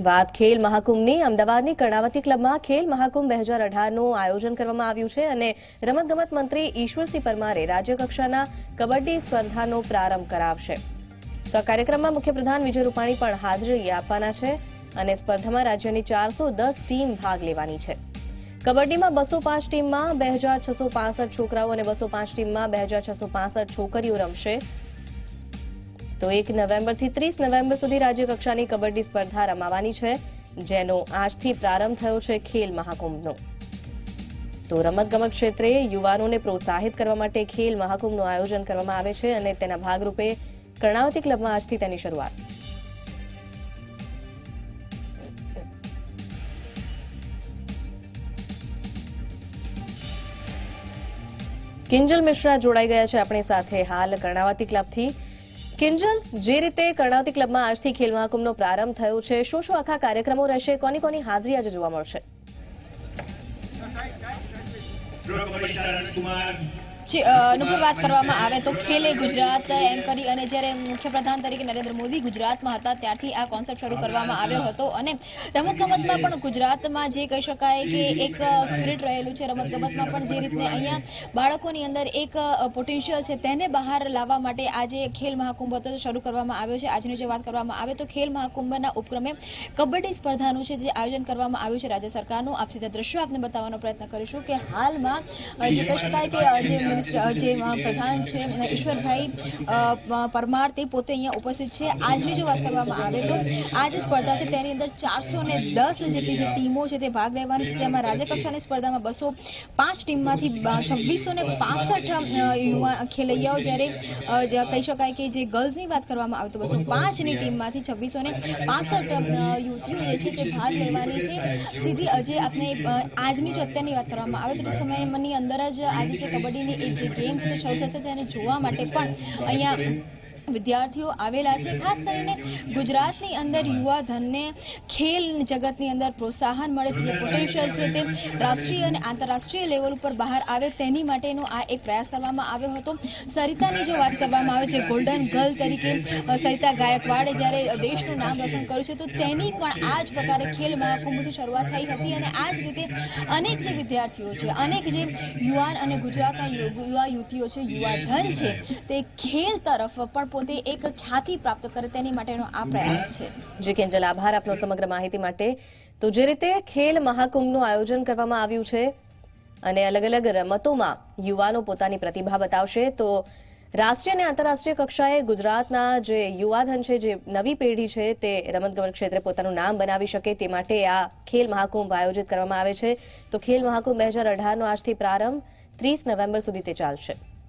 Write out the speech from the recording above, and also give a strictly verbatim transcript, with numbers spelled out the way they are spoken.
વાત ખેલ મહાકુંભની અમદાવાદની કર્ણાવતી ક્લબમાં ખેલ મહાકુંભ બે હજાર અઢારનું આયોજન કરવામાં આવ્યું છે અને રમતગમત મંત્રી ઈશ્વરસિંહ પરમારે રાજ્યકક્ષાના કબડ્ડી સ્પર્ધાનો પ્રારંભ કરાવશે. તો આ કાર્યક્રમમાં મુખ્યપ્રધાન વિજય રૂપાણી પણ હાજરી આપવાના છે અને સ્પર્ધામાં રાજ્યની ચારસો દસ ટીમ ભાગ લેવાની છે. કબડ્ડીમાં બસો પાંચ ટીમમાં બે હજાર છસો પાસઠ છોકરાઓ અને બસો પાંચ ટીમમાં બે હજાર છસો પાસઠ છોકરીઓ રમશે. તો એક નવેમ્બરથી ત્રીસ નવેમ્બર સુધી રાજ્યકક્ષાની કબડ્ડી સ્પર્ધા રમાવાની છે, જેનો આજથી પ્રારંભ થયો છે ખેલ મહાકુંભનો. તો રમતગમત ક્ષેત્રે યુવાનોને પ્રોત્સાહિત કરવા માટે ખેલ મહાકુંભનું આયોજન કરવામાં આવે છે અને તેના ભાગરૂપે કર્ણાવતી ક્લબમાં આજથી તેની શરૂઆત. કિંજલ મિશ્રા જોડાઈ ગયા છે આપણી સાથે હાલ કર્ણાવતી ક્લબથી. કિંજલ, જે રીતે કર્ણાવતી ક્લબમાં આજથી ખેલ મહાકુંભનો પ્રારંભ થયો છે, શું શું આખા કાર્યક્રમો રહેશે, કોની કોની હાજરી આજે જોવા મળશે? નુપુર, વાત કરવામાં આવે તો ખેલે ગુજરાત એમ કરી અને જ્યારે મુખ્યપ્રધાન તરીકે નરેન્દ્ર મોદી ગુજરાતમાં હતા ત્યારથી આ કોન્સેપ્ટ શરૂ કરવામાં આવ્યો હતો અને રમતગમતમાં પણ ગુજરાતમાં જે કહી શકાય કે એક સ્પિરિટ રહેલું છે. રમતગમતમાં પણ જે રીતે અહીંયા બાળકોની અંદર એક પોટેન્શિયલ છે તેને બહાર લાવવા માટે આજે ખેલ મહાકુંભ હતો શરૂ કરવામાં આવ્યો છે. આજની જો વાત કરવામાં આવે તો ખેલ મહાકુંભના ઉપક્રમે કબડ્ડી સ્પર્ધાનું છે જે આયોજન કરવામાં આવ્યું છે રાજ્ય સરકારનું. આપ સીધા દ્રશ્યો આપને બતાવવાનો પ્રયત્ન કરીશું કે હાલમાં જે કહી શકાય કે જે જે પ્રધાન છે ઈશ્વરભાઈ પરમાર તે પોતે અહીંયા ઉપસ્થિત છે. આજની જો વાત કરવામાં આવે તો આ જે સ્પર્ધા છે તેની અંદર ચારસો ને દસ જેટલી જે ટીમો છે તે ભાગ લેવાની છે. તેમાં રાજ્યકક્ષાની સ્પર્ધામાં બસો પાંચ ટીમમાંથી છવ્વીસો ને પાસઠ યુવા ખેલૈયાઓ, જ્યારે કહી શકાય કે જે ગર્લ્સની વાત કરવામાં આવે તો બસો પાંચની ટીમમાંથી છવ્વીસો ને પાસઠ યુવતીઓ જે છે તે ભાગ લેવાની છે. સીધી આજે આપણે આજની જો અત્યારની વાત કરવામાં આવે તો ટૂંક સમયની અંદર જ આજે જે કબડ્ડીની એક જે ગેમ છે તે શરૂ થશે તેને જોવા માટે પણ અહીંયા વિદ્યાર્થીઓ આવેલા છે. ખાસ કરીને ગુજરાતની અંદર યુવા ધનને ખેલ જગતની અંદર પ્રોત્સાહન મળે છે, જે પોટેન્શિયલ છે તે રાષ્ટ્રીય અને આંતરરાષ્ટ્રીય લેવલ ઉપર બહાર આવે તેની માટેનો આ એક પ્રયાસ કરવામાં આવ્યો હતો. સરિતાની જો વાત કરવામાં આવે છે ગોલ્ડન ગર્લ તરીકે સરિતા ગાયકવાડે જ્યારે દેશનું નામ રોશન કર્યું છે તો તેની પણ આ જ પ્રકારે ખેલ મહાકુંભથી શરૂઆત થઈ હતી અને આ જ રીતે અનેક જે વિદ્યાર્થીઓ છે, અનેક જે યુવાન અને ગુજરાતના યુવા યુવતીઓ છે, યુવા ધન છે તે ખેલ તરફ પણ પોતે એક ખ્યાતિ પ્રાપ્ત કરે તેની માટેનો આ પ્રયાસ છે. જી કિંજલ, આભાર આપનો સમગ્ર માહિતી માટે. તો જે રીતે ખેલ મહાકુંભનું આયોજન કરવામાં આવ્યું છે અને અલગ અલગ રમતોમાં યુવાનો પોતાની પ્રતિભા બતાવશે, તો રાષ્ટ્રીય અને આંતરરાષ્ટ્રીય કક્ષાએ ગુજરાતના જે યુવાધન છે, જે નવી પેઢી છે તે રમતગમત ક્ષેત્રે પોતાનું નામ બનાવી શકે તે માટે આ ખેલ મહાકુંભ આયોજિત કરવામાં આવે છે. તો ખેલ મહાકુંભ બે હજાર અઢારનો આજથી પ્રારંભ ત્રીસ નવેમ્બર સુધી તે ચાલશે.